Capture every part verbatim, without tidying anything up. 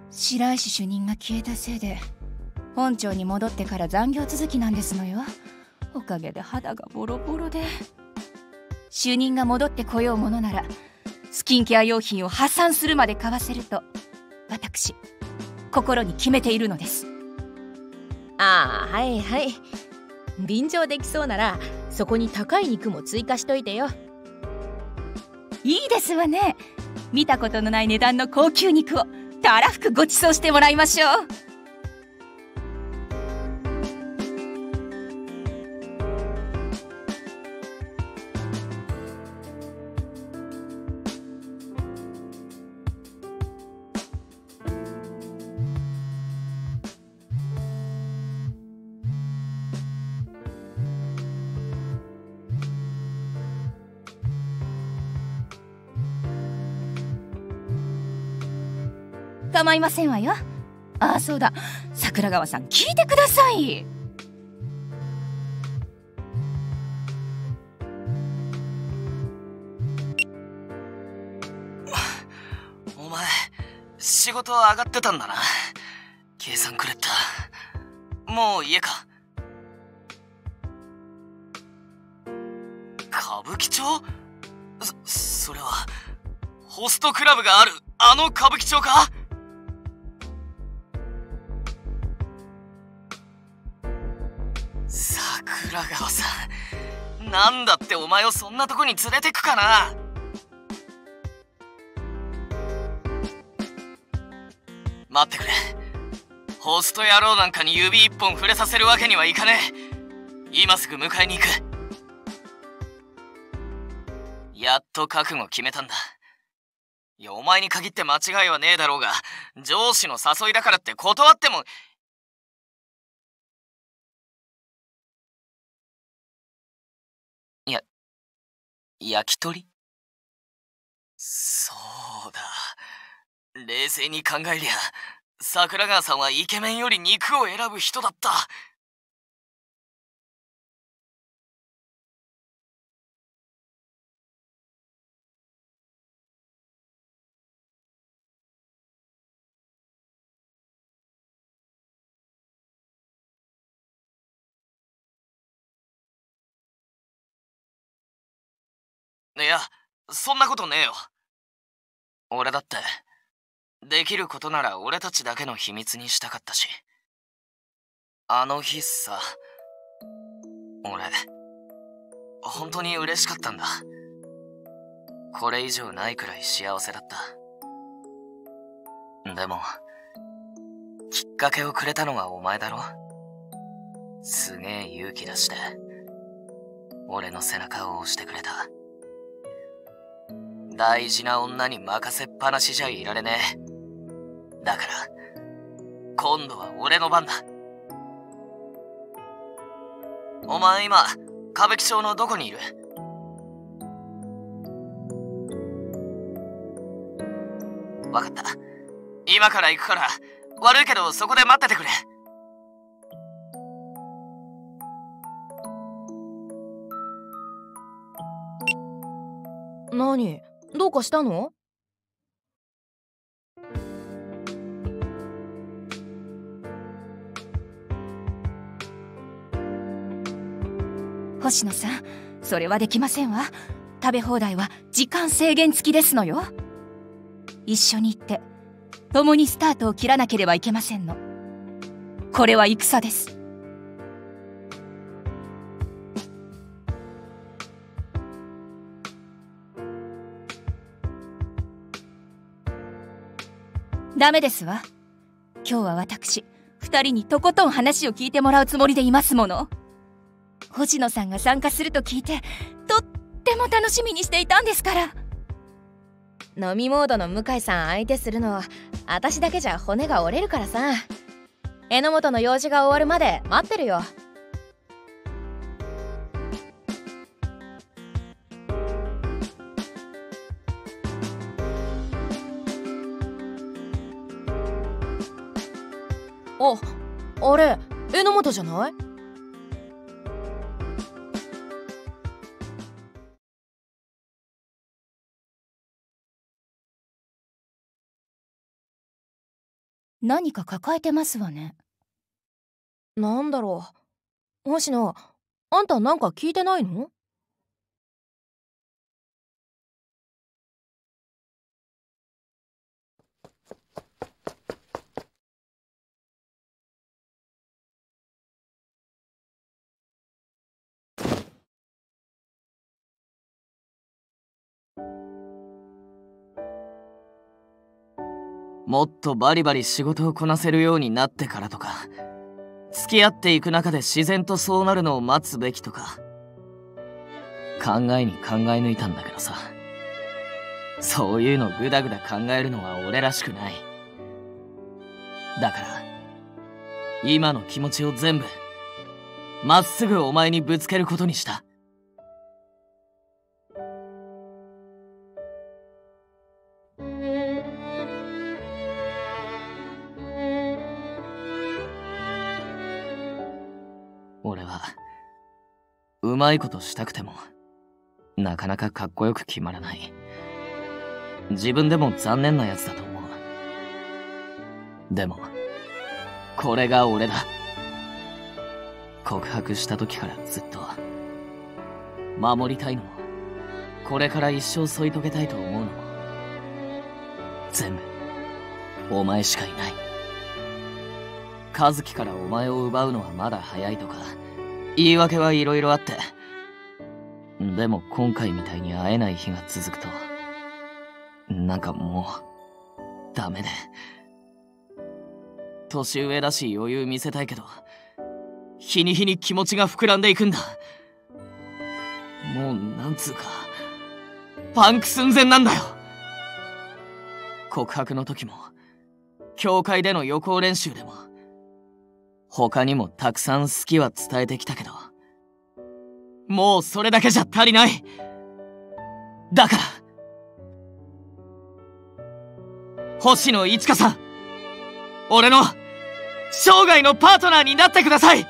白石主任が消えたせいで本庁に戻ってから残業続きなんですのよ。おかげで肌がボロボロで。主任が戻ってこようものならスキンケア用品を破産するまで買わせると私心に決めているのです。 ああ、はいはい。便乗できそうならそこに高い肉も追加しといてよ。 いいですわね。見たことのない値段の高級肉をたらふくご馳走してもらいましょう。構いませんわよ。ああ、そうだ、桜川さん聞いてください。 お前仕事上がってたんだな。計算狂った。もう家か。歌舞伎町？そ、それはホストクラブがあるあの歌舞伎町か？桜川さん、なんだってお前をそんなとこに連れてくかな。待ってくれ。ホスト野郎なんかに指一本触れさせるわけにはいかねえ。今すぐ迎えに行く。やっと覚悟決めたんだ。いや、お前に限って間違いはねえだろうが、上司の誘いだからって断っても。いや、焼き鳥？そうだ。冷静に考えりゃ、桜川さんはイケメンより肉を選ぶ人だった。いや、そんなことねえよ。俺だって、できることなら俺たちだけの秘密にしたかったし。あの日さ、俺、本当に嬉しかったんだ。これ以上ないくらい幸せだった。でも、きっかけをくれたのはお前だろ。すげえ勇気出して、俺の背中を押してくれた。大事な女に任せっぱなしじゃいられねえ。だから、今度は俺の番だ。お前今、歌舞伎町のどこにいる？わかった。今から行くから、悪いけどそこで待っててくれ。 何？どうかしたの？ 星野さん、それはできませんわ。食べ放題は時間制限付きですのよ。一緒に行って共にスタートを切らなければいけませんの。これは戦です。ダメですわ。今日は私二人にとことん話を聞いてもらうつもりでいますもの。星野さんが参加すると聞いてとっても楽しみにしていたんですから。 飲みモードの向井さん相手するの私だけじゃ骨が折れるからさ。榎本の用事が終わるまで待ってるよ。あ、あれ榎本じゃない？ 何か抱えてますわね。 なんだろう。星野、あんたなんか聞いてないの？ もっとバリバリ仕事をこなせるようになってからとか、付き合っていく中で自然とそうなるのを待つべきとか、考えに考え抜いたんだけどさ、そういうのグダグダ考えるのは俺らしくない。だから今の気持ちを全部まっすぐお前にぶつけることにした。俺はうまいことしたくてもなかなかかっこよく決まらない。自分でも残念なやつだと思う。でもこれが俺だ。告白した時からずっと守りたいのも、これから一生添い遂げたいと思うのも、全部お前しかいない。和樹からお前を奪うのはまだ早いとか言い訳はいろいろあって、でも今回みたいに会えない日が続くとなんかもうダメで。年上だし余裕見せたいけど、日に日に気持ちが膨らんでいくんだ。もうなんつうかパンク寸前なんだよ。告白の時も教会での予行練習でも他にもたくさん好きは伝えてきたけど、もうそれだけじゃ足りない。だから星野一花さん、俺の生涯のパートナーになってください。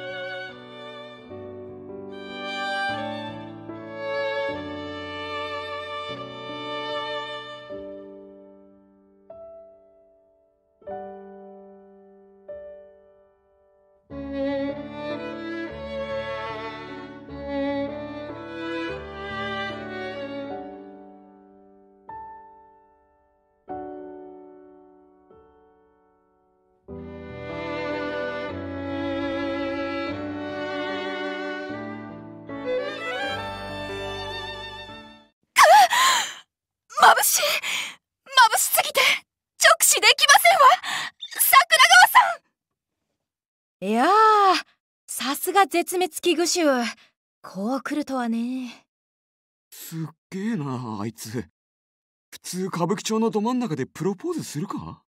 眩しい、眩しすぎて直視できませんわ、桜川さん。いやー、さすが絶滅危惧種。こう来るとはね。 すっげえなあいつ。普通歌舞伎町のど真ん中でプロポーズするか？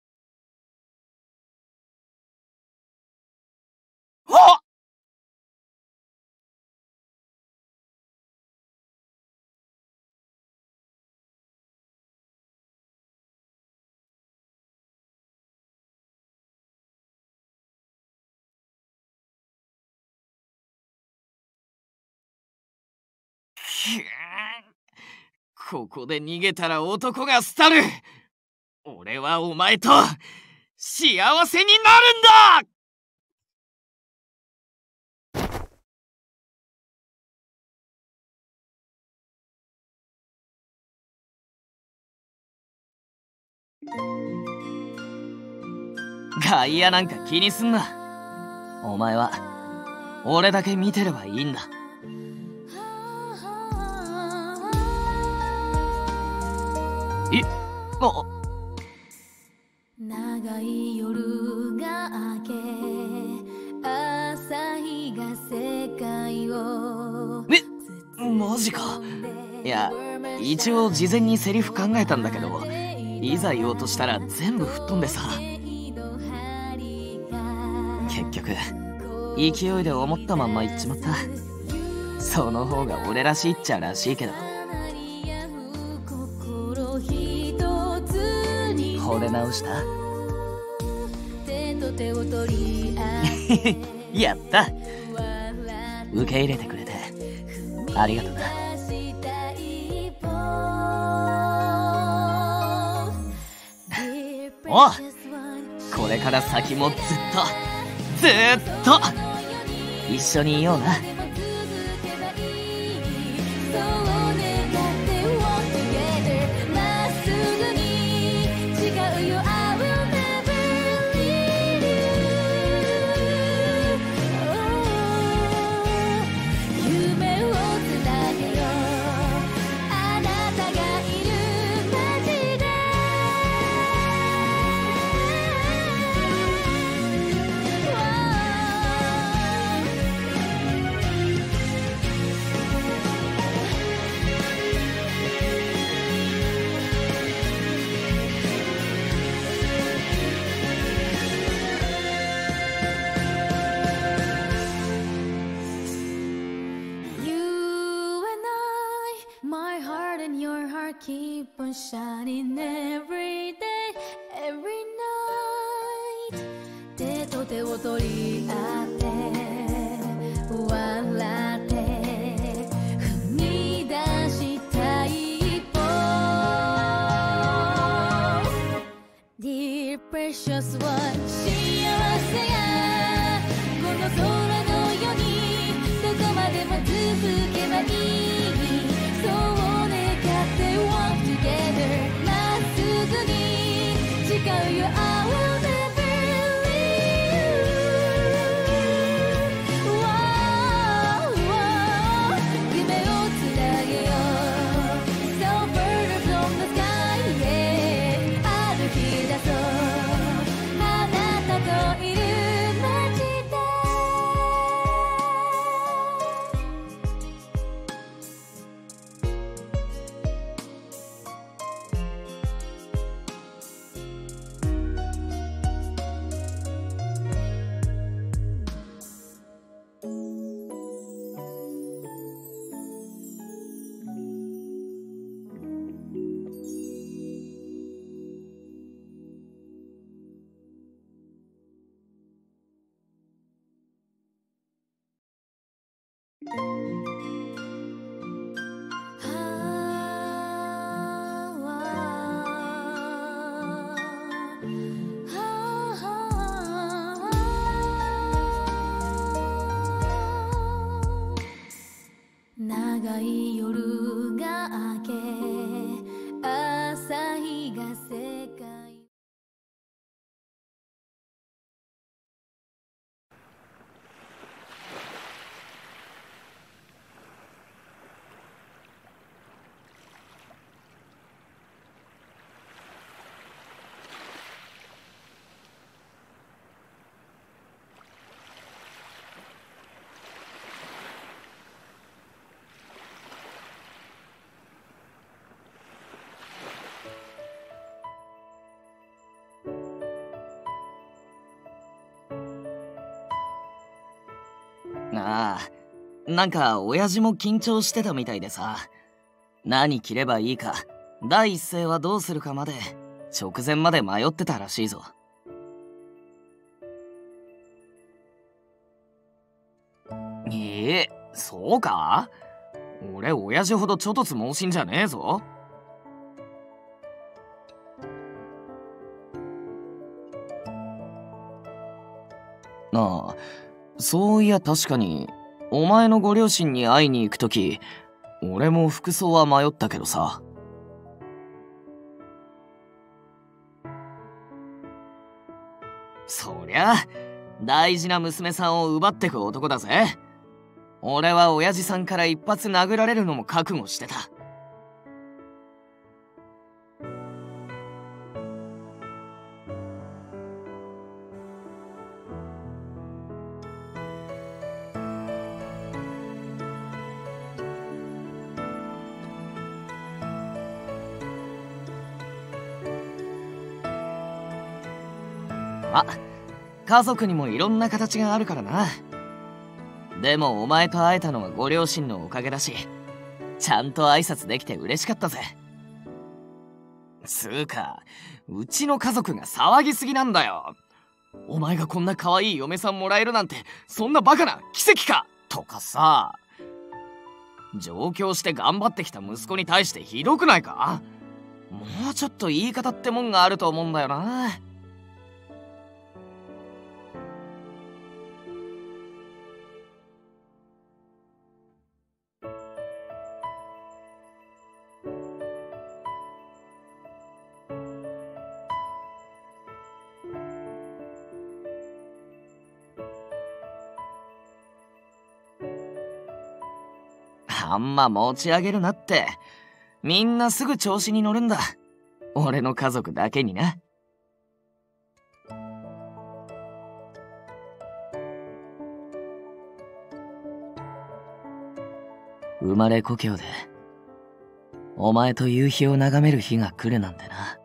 あっ！ここで逃げたら男が廃る。俺はお前と幸せになるんだ。外野なんか気にすんな。お前は俺だけ見てればいいんだ。え、あ、 長い夜が明け、朝日が世界を。 え、マジか。いや、一応事前にセリフ考えたんだけど、いざ言おうとしたら全部吹っ飛んでさ。結局勢いで思ったまんま言っちまった。その方が俺らしいっちゃらしいけど。惚れ直した？やった。受け入れてくれてありがとな。おう、ここれから先もずっとずーっと一緒にいような。 Keep on shining every day, every night 手と手を取り合って笑って踏み出した一歩 Dear precious one 幸せやこの空のようにどこまでも続けばいいそうWalk together まっすぐに誓うよ I will never leave you、wow, wow 夢をつなげよう So bird from the sky、yeah、歩き出そうあなたといる街で長い夜が明け朝日が世界ああ、なんか親父も緊張してたみたいでさ、何着ればいいか第一声はどうするかまで直前まで迷ってたらしいぞ。ええ、そうか？俺親父ほどちょとつ猛進じゃねえぞ。ああ、そういや確かにお前のご両親に会いに行くとき俺も服装は迷ったけどさ。そりゃ大事な娘さんを奪ってく男だぜ。俺は親父さんから一発殴られるのも覚悟してた。あ、家族にもいろんな形があるからな。でもお前と会えたのはご両親のおかげだし、ちゃんと挨拶できて嬉しかったぜ。つうか、うちの家族が騒ぎすぎなんだよ。お前がこんな可愛い嫁さんもらえるなんて、そんなバカな奇跡かとかさ。上京して頑張ってきた息子に対してひどくないか？もうちょっと言い方ってもんがあると思うんだよな。 あんま持ち上げるなって。みんなすぐ調子に乗るんだ。俺の家族だけにな。生まれ故郷でお前と夕日を眺める日が来るなんてな。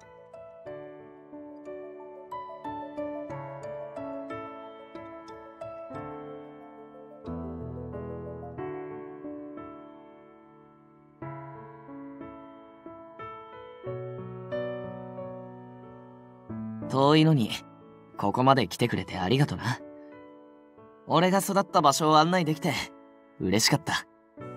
遠いのにここまで来てくれてありがとな。俺が育った場所を案内できて嬉しかった。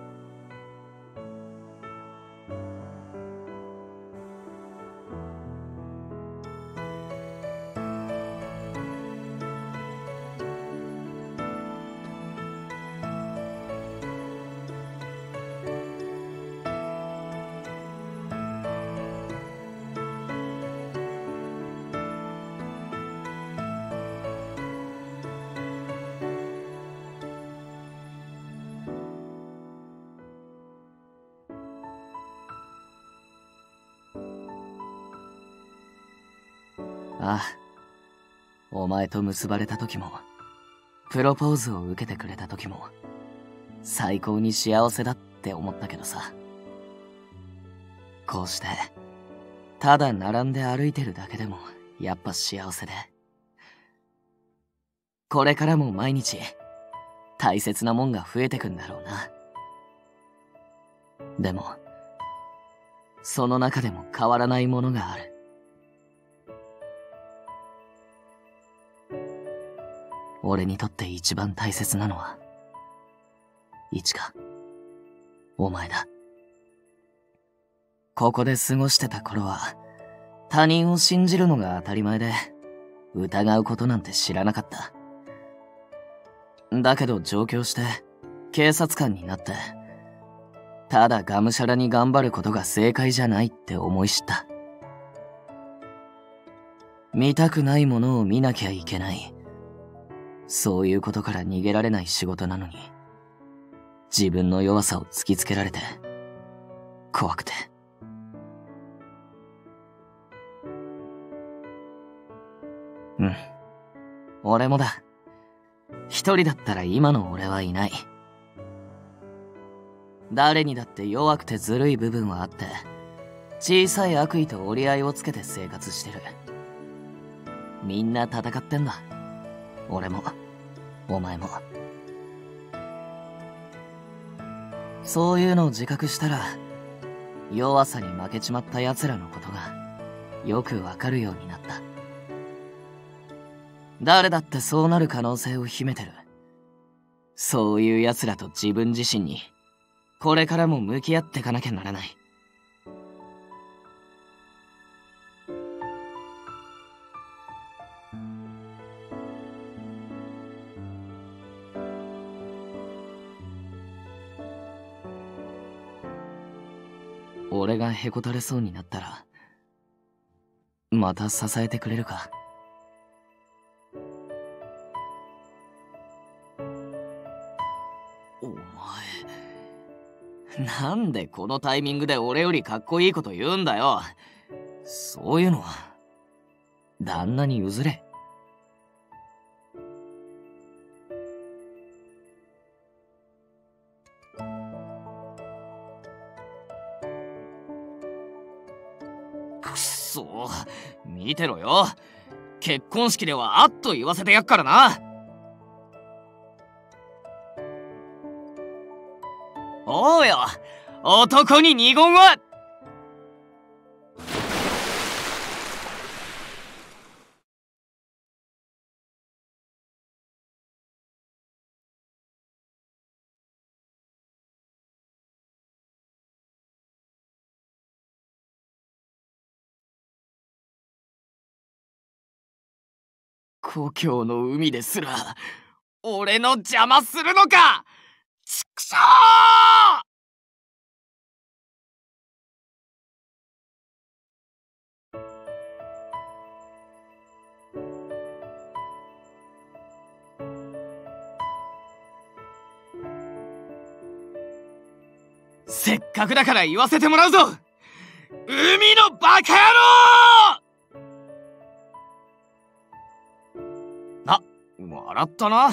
ああ、お前と結ばれた時も、プロポーズを受けてくれた時も、最高に幸せだって思ったけどさ。こうして、ただ並んで歩いてるだけでも、やっぱ幸せで。これからも毎日、大切なもんが増えてくんだろうな。でも、その中でも変わらないものがある。俺にとって一番大切なのは、いちか、お前だ。ここで過ごしてた頃は、他人を信じるのが当たり前で、疑うことなんて知らなかった。だけど上京して、警察官になって、ただがむしゃらに頑張ることが正解じゃないって思い知った。見たくないものを見なきゃいけない。そういうことから逃げられない仕事なのに、自分の弱さを突きつけられて、怖くて。うん。俺もだ。一人だったら今の俺はいない。誰にだって弱くてずるい部分はあって、小さい悪意と折り合いをつけて生活してる。みんな戦ってんだ。俺も、お前も。そういうのを自覚したら、弱さに負けちまった奴らのことが、よくわかるようになった。誰だってそうなる可能性を秘めてる。そういう奴らと自分自身に、これからも向き合ってかなきゃならない。俺がへこたれそうになったら、また支えてくれるか。お前、なんでこのタイミングで俺よりかっこいいこと言うんだよ。そういうのは、旦那に譲れ。くそ、見てろよ。結婚式ではあっと言わせてやっからな。おうよ、男に二言は。故郷の海ですら俺の邪魔するのか。ちくしょう！ せっかくだから言わせてもらうぞ、海のバカ野郎！あ、笑ったな。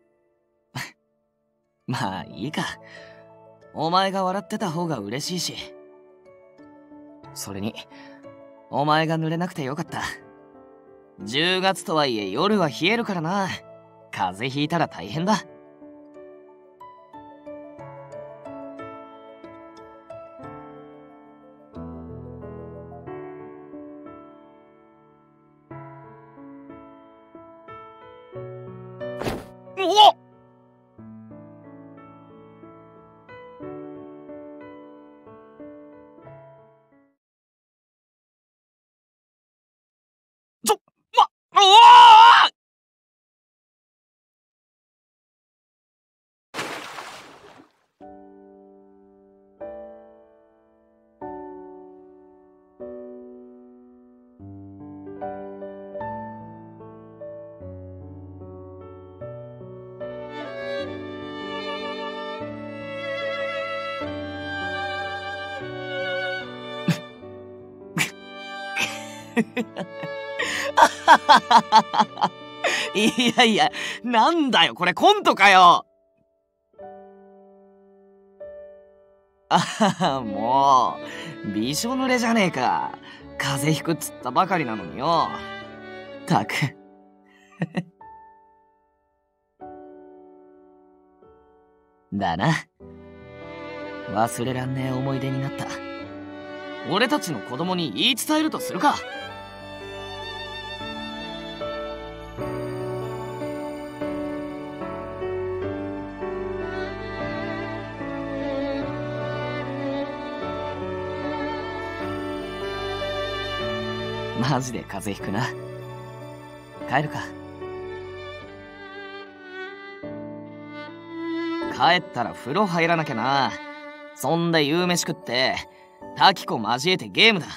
まあいいか。お前が笑ってた方が嬉しいし。それに、お前が濡れなくてよかった。じゅうがつとはいえ夜は冷えるからな。風邪ひいたら大変だ。おっ！ちょ、ま、おー！いやいや、なんだよこれコントかよ。あはは、もうびしょ濡れじゃねえか。風邪ひくっつったばかりなのによ。たくだな。忘れらんねえ思い出になった。俺たちの子供に言い伝えるとするか。マジで風邪ひくな。帰るか。帰ったら風呂入らなきゃな。そんで夕飯食ってタキコ交えてゲームだ。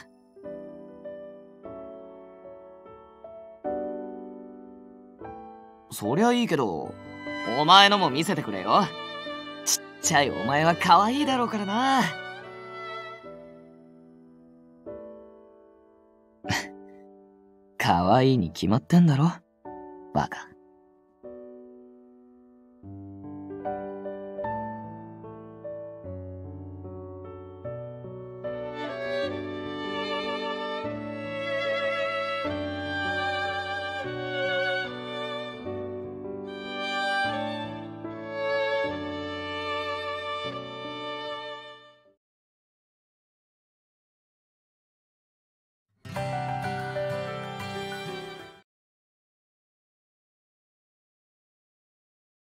そりゃいいけど、お前のも見せてくれよ。ちっちゃいお前は可愛いだろうからな。可愛いに決まってんだろ、バカ。